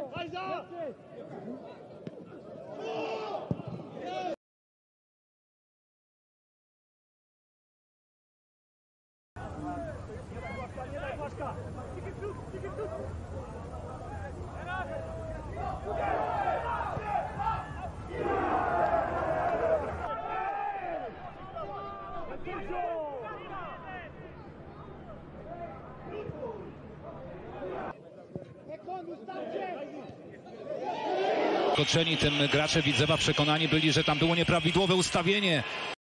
Zaskoczeni tym gracze Widzewa, przekonani byli, że tam było nieprawidłowe ustawienie.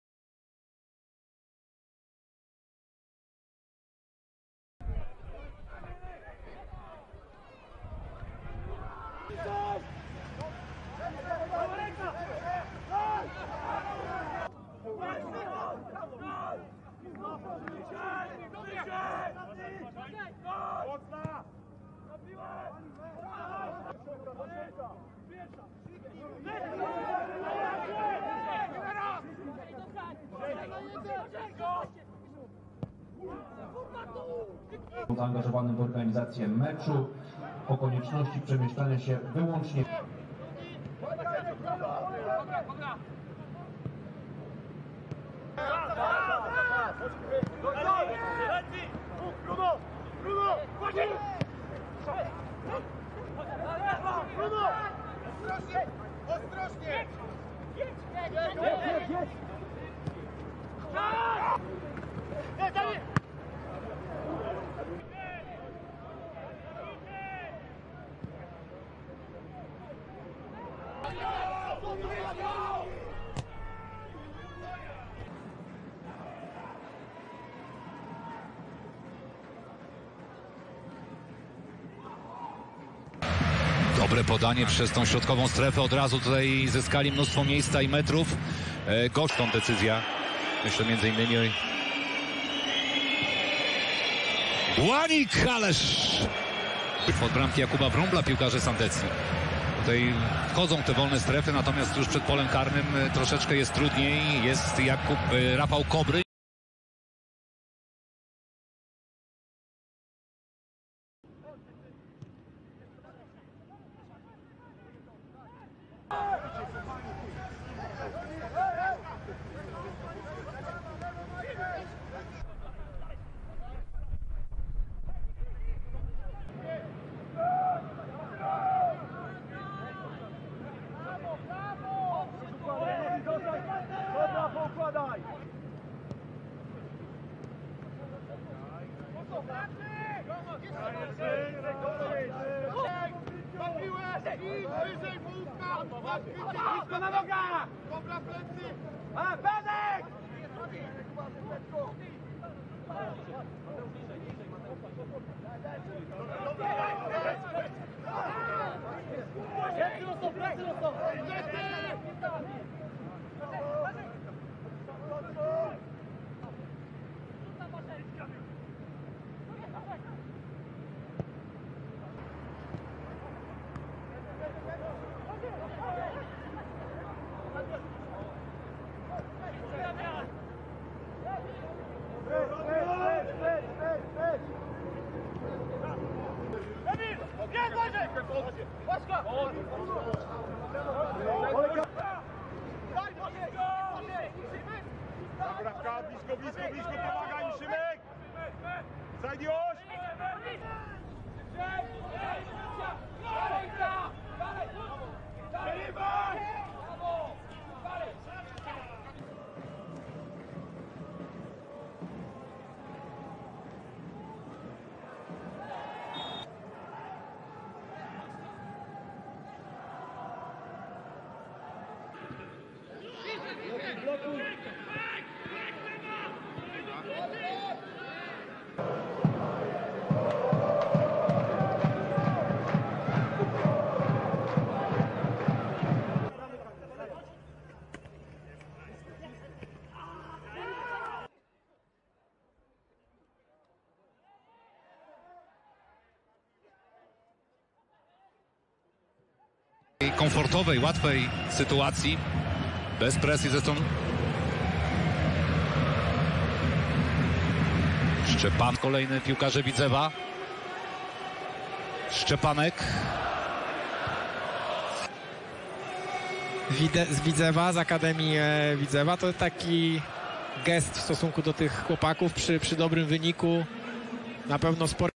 Zaangażowany w organizację meczu, o konieczności przemieszczania się wyłącznie. Ostrożnie! Dobre podanie przez tą środkową strefę. Od razu tutaj zyskali mnóstwo miejsca i metrów. Gość tą decyzja. Myślę między innymi Błanik, ależ od bramki Jakuba Wróbla piłkarze Sandecji. Tutaj wchodzą te wolne strefy, natomiast już przed polem karnym troszeczkę jest trudniej. Jest Rafał Kobry. Blisko na nogach! Dobra, plecy! A, Benek! Blisko, pomagaj, Szymek! Zajdź już! Komfortowej, łatwej sytuacji, bez presji zresztą. Szczepan, kolejny piłkarze Widzewa. Szczepanek. z Widzewa, z Akademii Widzewa. To taki gest w stosunku do tych chłopaków przy dobrym wyniku. Na pewno sporo